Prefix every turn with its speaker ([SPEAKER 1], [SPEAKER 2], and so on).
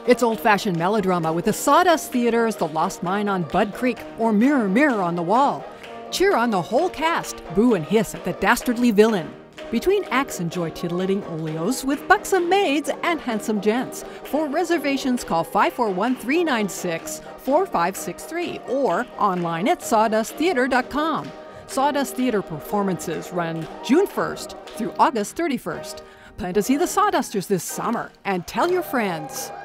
[SPEAKER 1] It's old-fashioned melodrama with the Sawdust Theatre as The Lost Mine on Bud Creek or Mirror, Mirror on the Wall. Cheer on the whole cast, boo and hiss at the dastardly villain. Between acts, enjoy titillating olios with buxom maids and handsome gents. For reservations, call 541-396-4563 or online at sawdusttheatre.com. Sawdust Theatre performances run June 1st through August 31st. Plan to see the Sawdusters this summer and tell your friends.